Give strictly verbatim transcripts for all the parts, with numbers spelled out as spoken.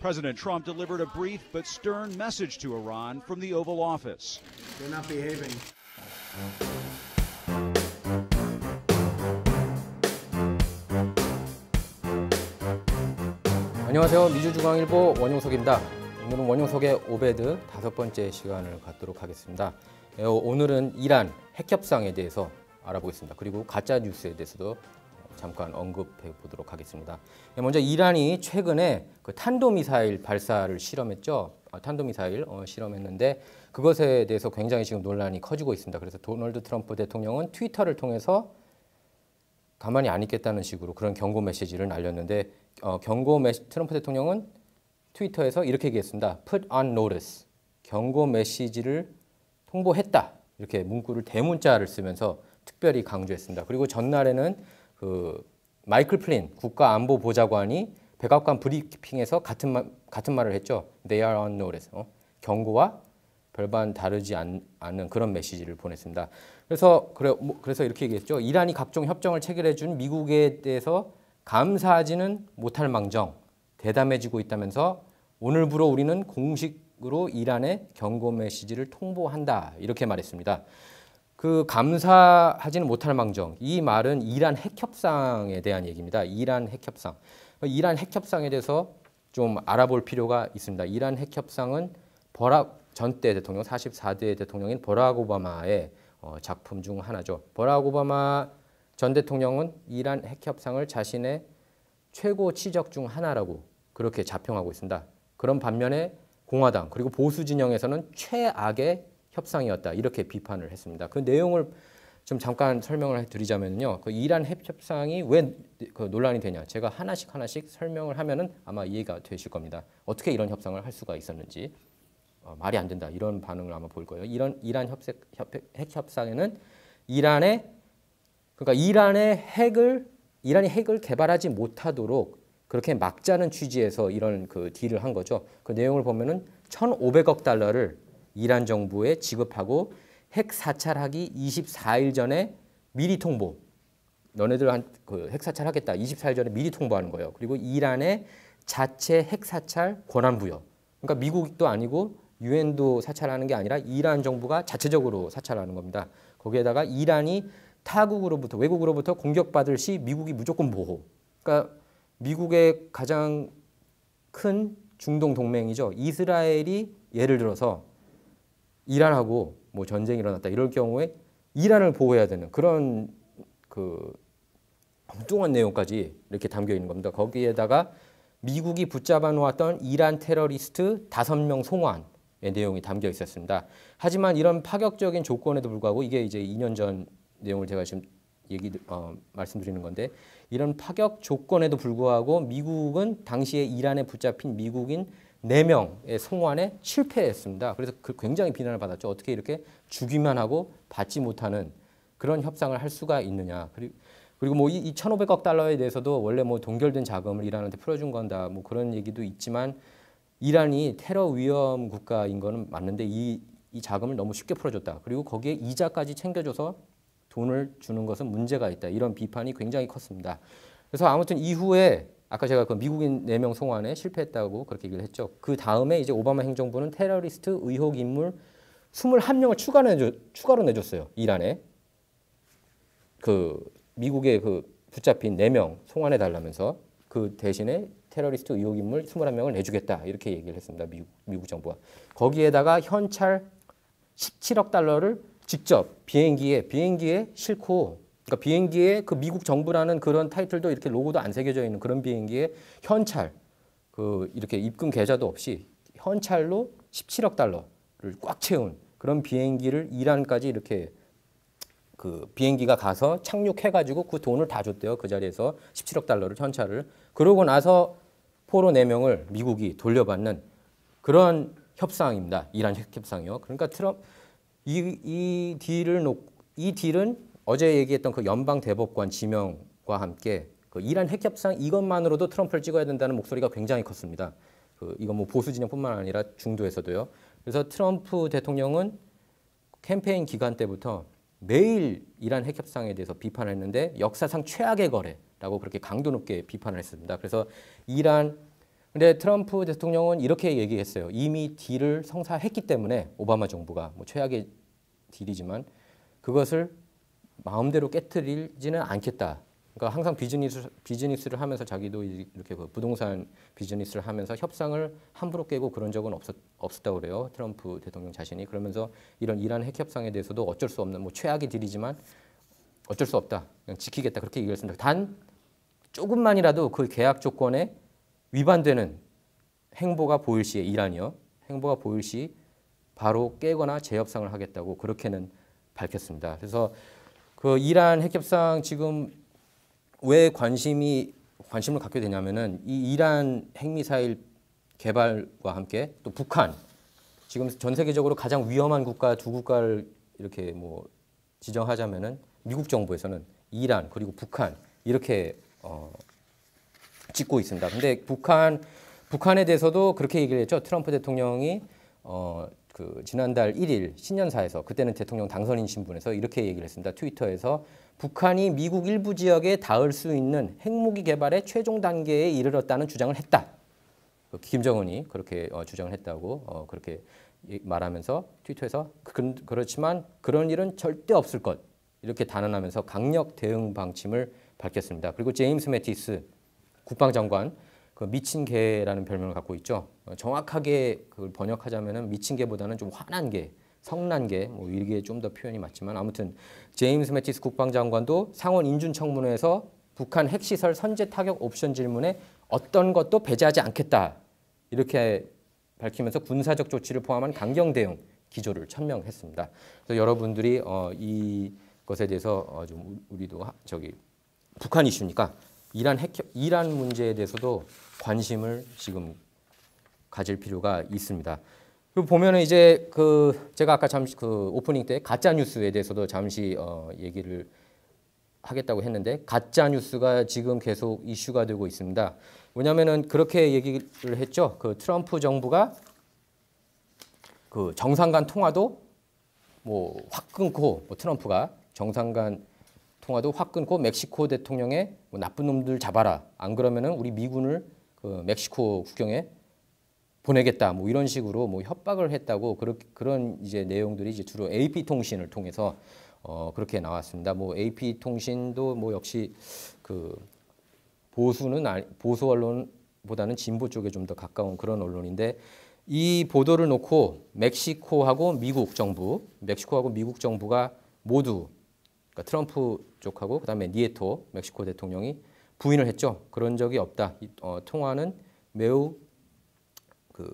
President Trump delivered a brief but stern message to Iran from the Oval Office. They're not behaving. 안녕하세요. 미주중앙일보 원용석입니다. 오늘은 원용석의 오베드 다섯 번째 시간을 갖도록 하겠습니다. 오늘은 이란 핵협상에 대해서 알아보겠습니다. 그리고 가짜 뉴스에 대해서도 잠깐 언급해 보도록 하겠습니다. 먼저 이란이 최근에 그 탄도미사일 발사를 실험했죠. 탄도미사일 어, 실험했는데 그것에 대해서 굉장히 지금 논란이 커지고 있습니다. 그래서 도널드 트럼프 대통령은 트위터를 통해서 가만히 안 있겠다는 식으로 그런 경고 메시지를 날렸는데 어, 경고 메시, 트럼프 대통령은 트위터에서 이렇게 얘기했습니다. Put on notice. 경고 메시지를 통보했다. 이렇게 문구를 대문자를 쓰면서 특별히 강조했습니다. 그리고 전날에는 그 마이클 플린 국가안보보좌관이 백악관 브리핑에서 같은 말, 같은 말을 했죠. They are on notice. 어? 경고와 별반 다르지 않, 않은 그런 메시지를 보냈습니다. 그래서 그래, 뭐, 그래서 이렇게 얘기했죠. 이란이 각종 협정을 체결해준 미국에 대해서 감사하지는 못할 망정 대담해지고 있다면서 오늘부로 우리는 공식으로 이란에 경고 메시지를 통보한다. 이렇게 말했습니다. 그 감사하지는 못할 망정 이 말은 이란 핵협상에 대한 얘기입니다. 이란 핵협상. 이란 핵협상에 대해서 좀 알아볼 필요가 있습니다. 이란 핵협상은 버락 전대 대통령 사십사 대 대통령인 버락 오바마의 어, 작품 중 하나죠. 버락 오바마 전 대통령은 이란 핵협상을 자신의 최고 치적 중 하나라고 그렇게 자평하고 있습니다. 그런 반면에 공화당 그리고 보수 진영에서는 최악의 협상이었다 이렇게 비판을 했습니다. 그 내용을 좀 잠깐 설명을 드리자면요. 그 이란 핵협상이 왜 그 논란이 되냐? 제가 하나씩 하나씩 설명을 하면은 아마 이해가 되실 겁니다. 어떻게 이런 협상을 할 수가 있었는지 어, 말이 안 된다 이런 반응을 아마 볼 거예요. 이런 이란 협색, 협, 핵협상에는 이란의 그러니까 이란의 핵을 이란이 핵을 개발하지 못하도록 그렇게 막자는 취지에서 이런 그 딜을 한 거죠. 그 내용을 보면은 천오백억 달러를 이란 정부에 지급하고 핵 사찰하기 이십사 일 전에 미리 통보. 너네들 한 그 핵 사찰하겠다. 이십사 일 전에 미리 통보하는 거예요. 그리고 이란의 자체 핵 사찰 권한 부여. 그러니까 미국도 아니고 유엔도 사찰하는 게 아니라 이란 정부가 자체적으로 사찰하는 겁니다. 거기에다가 이란이 타국으로부터 외국으로부터 공격받을 시 미국이 무조건 보호. 그러니까 미국의 가장 큰 중동 동맹이죠. 이스라엘이 예를 들어서 이란하고 뭐 전쟁이 일어났다 이럴 경우에 이란을 보호해야 되는 그런 그 엉뚱한 내용까지 이렇게 담겨 있는 겁니다. 거기에다가 미국이 붙잡아 놓았던 이란 테러리스트 다섯 명 송환의 내용이 담겨 있었습니다. 하지만 이런 파격적인 조건에도 불구하고 이게 이제 이 년 전 내용을 제가 지금 얘기 어, 말씀드리는 건데 이런 파격 조건에도 불구하고 미국은 당시에 이란에 붙잡힌 미국인 네 명의 송환에 실패했습니다. 그래서 그 굉장히 비난을 받았죠. 어떻게 이렇게 주기만 하고 받지 못하는 그런 협상을 할 수가 있느냐. 그리고 그리고 뭐 이 천오백억 달러에 대해서도 원래 뭐 동결된 자금을 이란한테 풀어준 건다. 뭐 그런 얘기도 있지만 이란이 테러 위험 국가인 거는 맞는데 이, 이 자금을 너무 쉽게 풀어줬다. 그리고 거기에 이자까지 챙겨줘서 돈을 주는 것은 문제가 있다. 이런 비판이 굉장히 컸습니다. 그래서 아무튼 이후에 아까 제가 그 미국인 네 명 송환에 실패했다고 그렇게 얘기를 했죠. 그 다음에 이제 오바마 행정부는 테러리스트 의혹 인물 이십일 명을 추가로, 내줘, 추가로 내줬어요. 이란에. 그 미국의 그 붙잡힌 네 명 송환해 달라면서 그 대신에 테러리스트 의혹 인물 이십일 명을 내주겠다. 이렇게 얘기를 했습니다. 미국, 미국 정부가. 거기에다가 현찰 십칠억 달러를 직접 비행기에 비행기에 싣고 그러니까 비행기에 그 미국 정부라는 그런 타이틀도 이렇게 로고도 안 새겨져 있는 그런 비행기에 현찰 그 이렇게 입금 계좌도 없이 현찰로 십칠억 달러를 꽉 채운 그런 비행기를 이란까지 이렇게 그 비행기가 가서 착륙해가지고 그 돈을 다 줬대요. 그 자리에서 십칠억 달러를 현찰을. 그러고 나서 포로 네 명을 미국이 돌려받는 그런 협상입니다. 이란 핵협상이요. 그러니까 트럼프 이, 이 딜을 놓, 이 딜은 어제 얘기했던 그 연방 대법관 지명과 함께 그 이란 핵협상 이것만으로도 트럼프를 찍어야 된다는 목소리가 굉장히 컸습니다. 그 이건 뭐 보수 진영뿐만 아니라 중도에서도요. 그래서 트럼프 대통령은 캠페인 기간 때부터 매일 이란 핵협상에 대해서 비판을 했는데 역사상 최악의 거래라고 그렇게 강도 높게 비판을 했습니다. 그래서 이란 근데 트럼프 대통령은 이렇게 얘기했어요. 이미 딜을 성사했기 때문에 오바마 정부가 뭐 최악의 딜이지만 그것을 마음대로 깨트리지는 않겠다. 그러니까 항상 비즈니스, 비즈니스를 하면서 자기도 이렇게 그 부동산 비즈니스를 하면서 협상을 함부로 깨고 그런 적은 없었, 없었다고 그래요. 트럼프 대통령 자신이. 그러면서 이런 이란 핵 협상에 대해서도 어쩔 수 없는 뭐 최악의 딜이지만 어쩔 수 없다. 그냥 지키겠다. 그렇게 얘기했습니다. 단 조금만이라도 그 계약 조건에 위반되는 행보가 보일 시에 이란이요. 행보가 보일 시 바로 깨거나 재협상을 하겠다고 그렇게는 밝혔습니다. 그래서 그 이란 핵협상 지금 왜 관심이 관심을 갖게 되냐면은 이 이란 핵미사일 개발과 함께 또 북한 지금 전 세계적으로 가장 위험한 국가 두 국가를 이렇게 뭐 지정하자면은 미국 정부에서는 이란 그리고 북한 이렇게 어 찍고 있습니다. 근데 북한 북한에 대해서도 그렇게 얘기를 했죠. 트럼프 대통령이 어 그 지난달 일 일 신년사에서 그때는 대통령 당선인 신분에서 이렇게 얘기를 했습니다. 트위터에서 북한이 미국 일부 지역에 닿을 수 있는 핵무기 개발의 최종 단계에 이르렀다는 주장을 했다. 김정은이 그렇게 어, 주장을 했다고 어, 그렇게 말하면서 트위터에서 그, 그렇지만 그런 일은 절대 없을 것 이렇게 단언하면서 강력 대응 방침을 밝혔습니다. 그리고 제임스 매티스 국방장관 그 미친 개라는 별명을 갖고 있죠. 어, 정확하게 그걸 번역하자면은 미친 개보다는 좀 화난 개, 성난 개, 뭐 이게 좀 더 표현이 맞지만 아무튼 제임스 매티스 국방장관도 상원 인준청문회에서 북한 핵시설 선제 타격 옵션 질문에 어떤 것도 배제하지 않겠다 이렇게 밝히면서 군사적 조치를 포함한 강경 대응 기조를 천명했습니다. 그래서 여러분들이 어, 이것에 대해서 어, 좀 우리도 하, 저기 북한 이슈니까 이란 핵 이란 문제에 대해서도 관심을 지금 가질 필요가 있습니다. 그리고 보면은 이제 그 제가 아까 잠시 그 오프닝 때 가짜 뉴스에 대해서도 잠시 어, 얘기를 하겠다고 했는데 가짜 뉴스가 지금 계속 이슈가 되고 있습니다. 왜냐하면은 그렇게 얘기를 했죠. 그 트럼프 정부가 그 정상 간 통화도 뭐 확 끊고 뭐 트럼프가 정상 간 통화도 확 끊고 멕시코 대통령의 뭐 나쁜 놈들 잡아라. 안 그러면은 우리 미군을 그 멕시코 국경에 보내겠다. 뭐 이런 식으로 뭐 협박을 했다고 그렇, 그런 이제 내용들이 이제 주로 에이피 통신을 통해서 어 그렇게 나왔습니다. 뭐 에이피 통신도 뭐 역시 그 보수는 아니, 보수 언론보다는 진보 쪽에 좀 더 가까운 그런 언론인데 이 보도를 놓고 멕시코하고 미국 정부, 멕시코하고 미국 정부가 모두 그러니까 트럼프 쪽하고 그다음에 니에토 멕시코 대통령이 부인을 했죠. 그런 적이 없다. 이, 어, 통화는 매우 그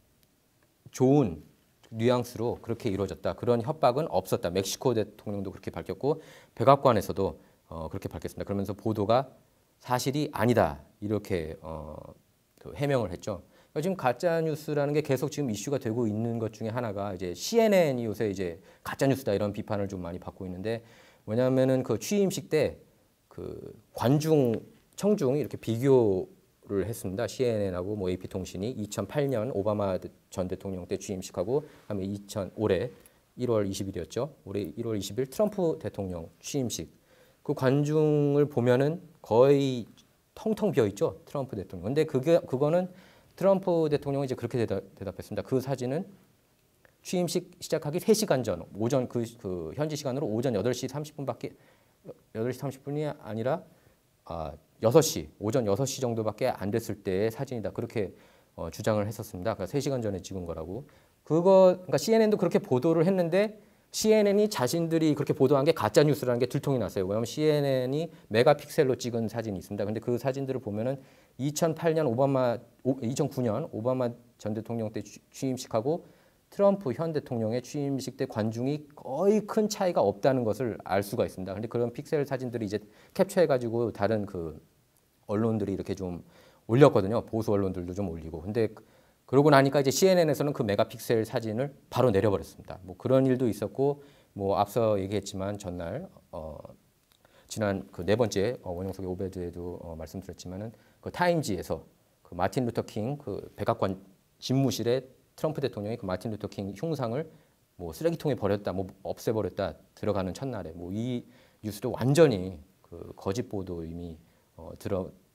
좋은 뉘앙스로 그렇게 이루어졌다. 그런 협박은 없었다. 멕시코 대통령도 그렇게 밝혔고 백악관에서도 어, 그렇게 밝혔습니다. 그러면서 보도가 사실이 아니다. 이렇게 어, 그 해명을 했죠. 그러니까 지금 가짜 뉴스라는 게 계속 지금 이슈가 되고 있는 것 중에 하나가 이제 씨엔엔이 요새 이제 가짜 뉴스다 이런 비판을 좀 많이 받고 있는데 왜냐하면은 그 취임식 때 그 관중 청중 이렇게 비교를 했습니다. 씨엔엔하고 뭐 에이피 통신이 이천팔 년 오바마 전 대통령 때 취임식하고 그다음에 이천 올해 일월 이십일이었죠. 올해 일월 이십일 트럼프 대통령 취임식 그 관중을 보면은 거의 텅텅 비어 있죠. 트럼프 대통령. 근데 그게 그거는 트럼프 대통령이 이제 그렇게 대답, 대답했습니다. 그 사진은 취임식 시작하기 세 시간 전 오전 그, 그 현지 시간으로 오전 여덟 시 삼십 분밖에 여덟 시 삼십 분이 아니라 아, 여섯 시 오전 여섯 시 정도밖에 안 됐을 때의 사진이다. 그렇게 어, 주장을 했었습니다. 그러니까 세 시간 전에 찍은 거라고. 그거 그러니까 씨엔엔도 그렇게 보도를 했는데 씨엔엔이 자신들이 그렇게 보도한 게 가짜 뉴스라는 게 들통이 났어요. 왜냐하면 씨엔엔이 메가픽셀로 찍은 사진이 있습니다. 근데 그 사진들을 보면은 이천팔 년 오바마 이천구 년 오바마 전 대통령 때 취임식하고 트럼프 현 대통령의 취임식 때 관중이 거의 큰 차이가 없다는 것을 알 수가 있습니다. 그런데 그런 픽셀 사진들이 이제 캡처해가지고 다른 그 언론들이 이렇게 좀 올렸거든요. 보수 언론들도 좀 올리고. 근데 그러고 나니까 이제 씨엔엔에서는 그 메가픽셀 사진을 바로 내려버렸습니다. 뭐 그런 일도 있었고, 뭐 앞서 얘기했지만 전날 어, 지난 그 네 번째 어, 원영석의 오베드에도 어, 말씀드렸지만은 그 타임지에서 그 마틴 루터 킹 그 백악관 집무실에 트럼프 대통령이 그 마틴 루터 킹 흉상을 뭐 쓰레기통에 버렸다, 뭐 없애버렸다 들어가는 첫날에 뭐 이 뉴스도 완전히 그 거짓 보도 이미 어, 드러난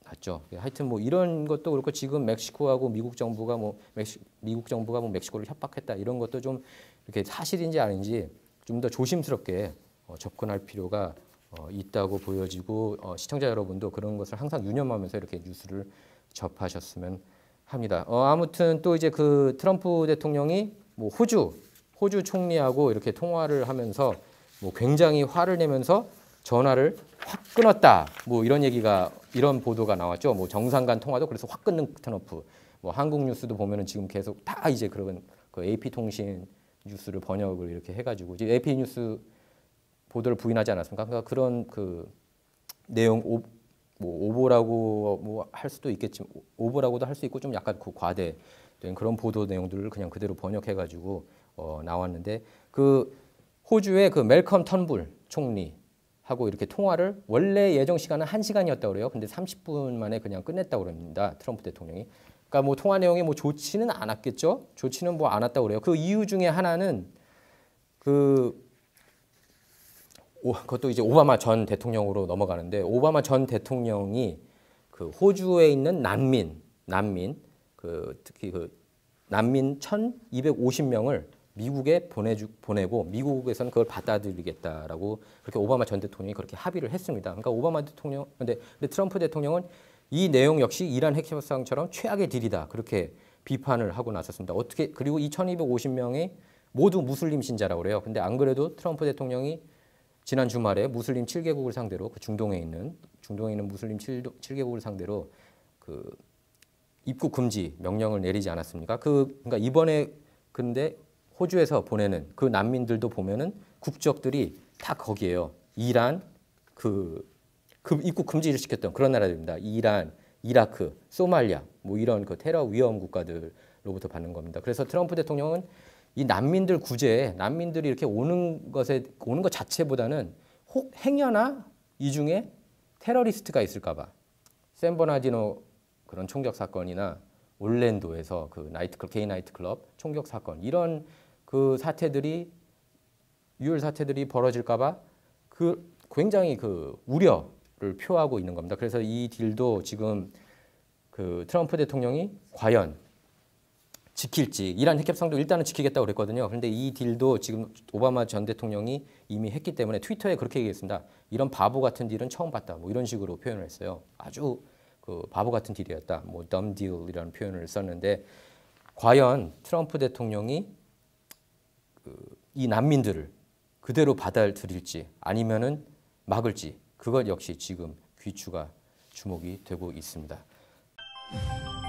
갔죠. 하여튼 뭐 이런 것도 그렇고 지금 멕시코하고 미국 정부가 뭐 멕시, 미국 정부가 뭐 멕시코를 협박했다 이런 것도 좀 이렇게 사실인지 아닌지 좀 더 조심스럽게 어, 접근할 필요가 어, 있다고 보여지고 어, 시청자 여러분도 그런 것을 항상 유념하면서 이렇게 뉴스를 접하셨으면 합니다. 어, 아무튼 또 이제 그 트럼프 대통령이 뭐 호주 호주 총리하고 이렇게 통화를 하면서 뭐 굉장히 화를 내면서 전화를 확 끊었다. 뭐 이런 얘기가 이런 보도가 나왔죠. 뭐 정상 간 통화도 그래서 확 끊는 트럼프. 뭐 한국 뉴스도 보면은 지금 계속 다 이제 그런 그 에이피통신 뉴스를 번역을 이렇게 해가지고 이제 에이피 뉴스 보도를 부인하지 않았습니까? 그러니까 그런 그 내용 오, 뭐 오보라고 뭐 할 수도 있겠지만 오보라고도 할 수 있고 좀 약간 그 과대된 그런 보도 내용들을 그냥 그대로 번역해가지고 어, 나왔는데 그 호주의 그 멜컴 턴불 총리 하고 이렇게 통화를 원래 예정 시간은 한 시간이었다고 그래요. 근데 삼십 분 만에 그냥 끝냈다고 그럽니다. 트럼프 대통령이. 그러니까 뭐 통화 내용이 뭐 좋지는 않았겠죠. 좋지는 뭐 않았다고 그래요. 그 이유 중에 하나는 그 오, 그것도 이제 오바마 전 대통령으로 넘어가는데 오바마 전 대통령이 그 호주에 있는 난민, 난민 그 특히 그 난민 천이백오십 명을 미국에 보내주, 보내고 미국에서는 그걸 받아들이겠다라고 그렇게 오바마 전 대통령이 그렇게 합의를 했습니다. 그러니까 오바마 대통령, 근데, 근데 트럼프 대통령은 이 내용 역시 이란 핵협상처럼 최악의 딜이다 그렇게 비판을 하고 나섰습니다. 어떻게 그리고 이 천이백오십 명이 모두 무슬림 신자라고 그래요. 근데 안 그래도 트럼프 대통령이 지난 주말에 무슬림 칠 개국을 상대로 그 중동에 있는 중동에 있는 무슬림 칠 개국을 상대로 그 입국 금지 명령을 내리지 않았습니까? 그 그러니까 이번에 근데 호주에서 보내는 그 난민들도 보면은 국적들이 다 거기에요. 이란 그, 그 입국 금지를 시켰던 그런 나라들입니다. 이란, 이라크, 소말리아 뭐 이런 그 테러 위험 국가들로부터 받는 겁니다. 그래서 트럼프 대통령은 이 난민들 구제에 난민들이 이렇게 오는 것에 오는 것 자체보다는 혹 행여나 이 중에 테러리스트가 있을까봐 샌버나디노 그런 총격 사건이나 올랜도에서 그 나이트클럽 게이 나이트클럽 총격 사건 이런 그 사태들이 유혈 사태들이 벌어질까봐 그 굉장히 그 우려를 표하고 있는 겁니다. 그래서 이 딜도 지금 그 트럼프 대통령이 과연 지킬지 이란 핵협상도 일단은 지키겠다고 그랬거든요. 그런데 이 딜도 지금 오바마 전 대통령이 이미 했기 때문에 트위터에 그렇게 얘기했습니다. 이런 바보 같은 딜은 처음 봤다. 뭐 이런 식으로 표현을 했어요. 아주 그 바보 같은 딜이었다. 뭐 dumb deal이라는 표현을 썼는데 과연 트럼프 대통령이 그 이 난민들을 그대로 받아들일지 아니면은 막을지 그것 역시 지금 귀추가 주목이 되고 있습니다.